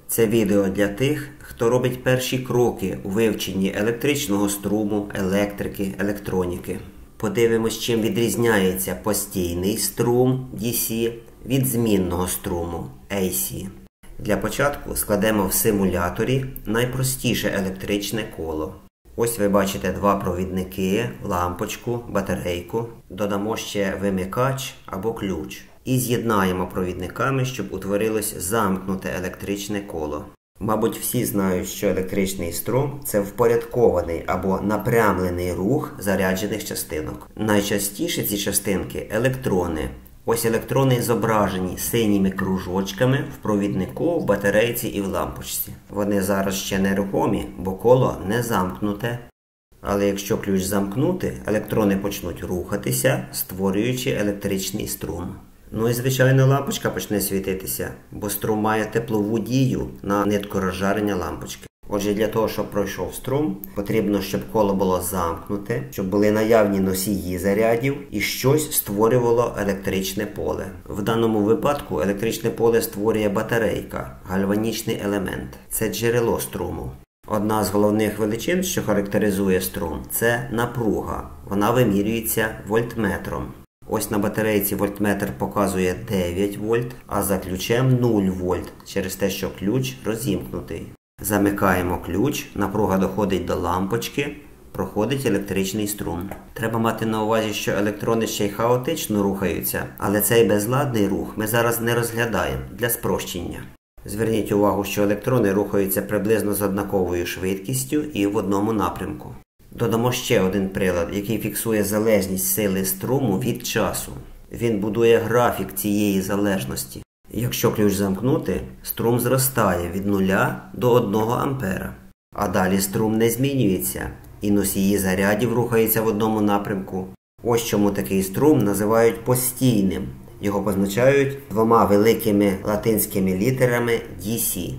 Це відео для тих, хто робить перші кроки у вивченні електричного струму, електрики, електроніки. Подивимось, чим відрізняється постійний струм DC від змінного струму AC. Для початку складемо в симуляторі найпростіше електричне коло. Ось ви бачите два провідники, лампочку, батарейку. Додамо ще вимикач або ключ. І з'єднаємо провідниками, щоб утворилось замкнуте електричне коло. Мабуть, всі знають, що електричний струм – це впорядкований або напрямлений рух заряджених частинок. Найчастіше ці частинки – електрони. Ось електрони зображені синіми кружочками в провіднику, в батарейці і в лампочці. Вони зараз ще нерухомі, бо коло не замкнуте. Але якщо ключ замкнути, електрони почнуть рухатися, створюючи електричний струм. Ну і, звичайно, лампочка почне світитися, бо струм має теплову дію на нитку розжарення лампочки. Отже, для того, щоб пройшов струм, потрібно, щоб коло було замкнуте, щоб були наявні носії зарядів і щось створювало електричне поле. В даному випадку електричне поле створює батарейка, гальванічний елемент. Це джерело струму. Одна з головних величин, що характеризує струм, це напруга. Вона вимірюється вольтметром. Ось на батарейці вольтметр показує 9 вольт, а за ключем 0 вольт, через те, що ключ розімкнутий. Замикаємо ключ, напруга доходить до лампочки, проходить електричний струм. Треба мати на увазі, що електрони ще й хаотично рухаються, але цей безладний рух ми зараз не розглядаємо для спрощення. Зверніть увагу, що електрони рухаються приблизно з однаковою швидкістю і в одному напрямку. Додамо ще один прилад, який фіксує залежність сили струму від часу. Він будує графік цієї залежності. Якщо ключ замкнути, струм зростає від 0 до 1 ампера. А далі струм не змінюється, і носії зарядів рухаються в одному напрямку. Ось чому такий струм називають постійним. Його позначають двома великими латинськими літерами DC.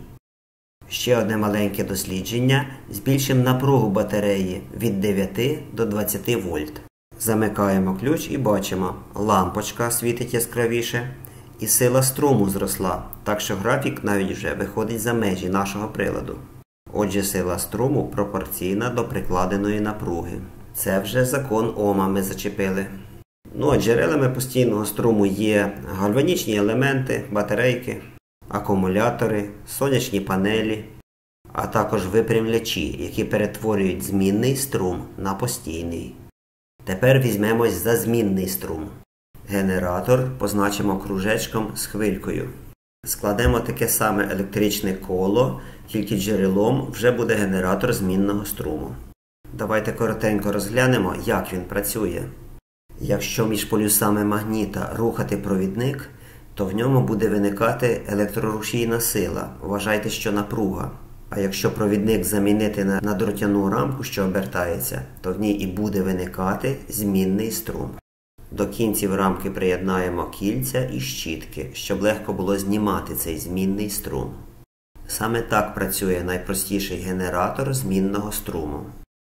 Ще одне маленьке дослідження. Збільшимо напругу батареї від 9 до 20 вольт. Замикаємо ключ і бачимо, лампочка світить яскравіше. І сила струму зросла, так що графік навіть вже виходить за межі нашого приладу. Отже, сила струму пропорційна до прикладеної напруги. Це вже закон Ома ми зачепили. Ну а джерелами постійного струму є гальванічні елементи, батарейки, акумулятори, сонячні панелі, а також випрямлячі, які перетворюють змінний струм на постійний. Тепер візьмемось за змінний струм. Генератор позначимо кружечком з хвилькою. Складемо таке саме електричне коло, тільки джерелом вже буде генератор змінного струму. Давайте коротенько розглянемо, як він працює. Якщо між полюсами магніта рухати провідник, то в ньому буде виникати електрорушійна сила, вважайте, що напруга. А якщо провідник замінити на дротяну рамку, що обертається, то в ній і буде виникати змінний струм. До кінців рамки приєднаємо кільця і щітки, щоб легко було знімати цей змінний струм. Саме так працює найпростіший генератор змінного струму.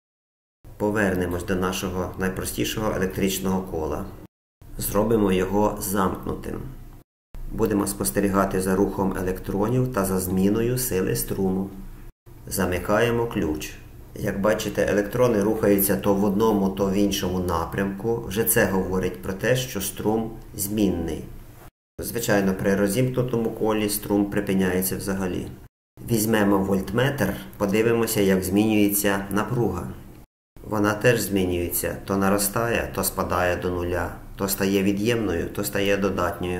Повернемось до нашого найпростішого електричного кола. Зробимо його замкнутим. Будемо спостерігати за рухом електронів та за зміною сили струму. Замикаємо ключ. Як бачите, електрони рухаються то в одному, то в іншому напрямку. Вже це говорить про те, що струм змінний. Звичайно, при розімкнутому колі струм припиняється взагалі. Візьмемо вольтметр, подивимося, як змінюється напруга. Вона теж змінюється, то наростає, то спадає до нуля, то стає від'ємною, то стає додатньою.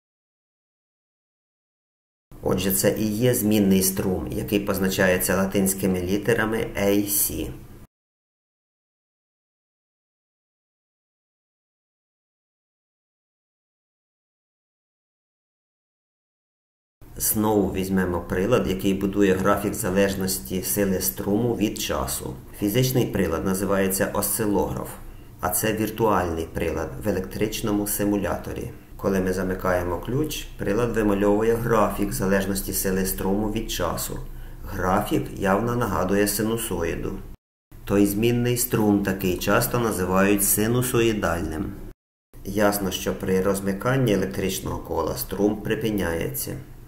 Отже, це і є змінний струм, який позначається латинськими літерами AC. Знову візьмемо прилад, який будує графік залежності сили струму від часу. Фізичний прилад називається осцилограф, а це віртуальний прилад в електричному симуляторі. Коли ми замикаємо ключ, прилад вимальовує графік залежності сили струму від часу. Графік явно нагадує синусоїду. Той змінний струм такий часто називають синусоїдальним. Ясно, що при розмиканні електричного кола струм припиняється.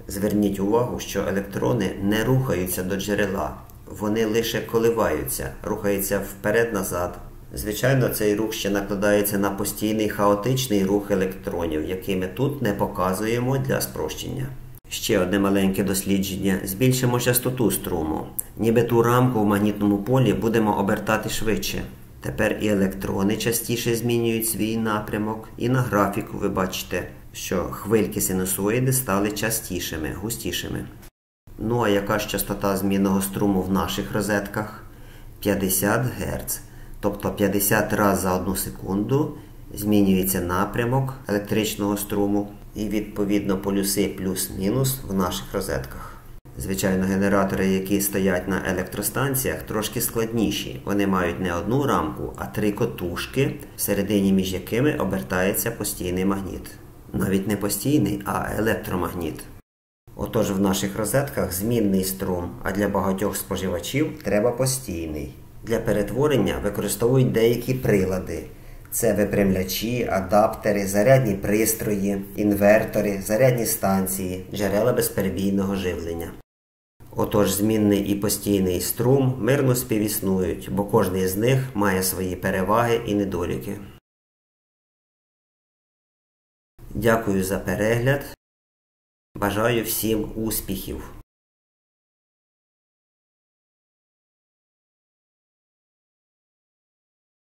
Зверніть увагу, що електрони не рухаються до джерела. Вони лише коливаються, рухаються вперед-назад. Звичайно, цей рух ще накладається на постійний хаотичний рух електронів, який ми тут не показуємо для спрощення. Ще одне маленьке дослідження. Збільшимо частоту струму. Ніби ту рамку в магнітному полі будемо обертати швидше. Тепер і електрони частіше змінюють свій напрямок. І на графіку ви бачите, що хвильки синусоїди стали частішими, густішими. Ну а яка ж частота змінного струму в наших розетках? 50 Гц. Тобто 50 разів за 1 секунду змінюється напрямок електричного струму і відповідно полюси плюс-мінус в наших розетках. Звичайно, генератори, які стоять на електростанціях, трошки складніші. Вони мають не одну рамку, а 3 котушки, всередині між якими обертається постійний магніт. Навіть не постійний, а електромагніт. Отож, в наших розетках змінний струм, а для багатьох споживачів треба постійний. Для перетворення використовують деякі прилади. Це випрямлячі, адаптери, зарядні пристрої, інвертори, зарядні станції, джерела безперебійного живлення. Отож, змінний і постійний струм мирно співіснують, бо кожний з них має свої переваги і недоліки. Дякую за перегляд. Бажаю всім успіхів!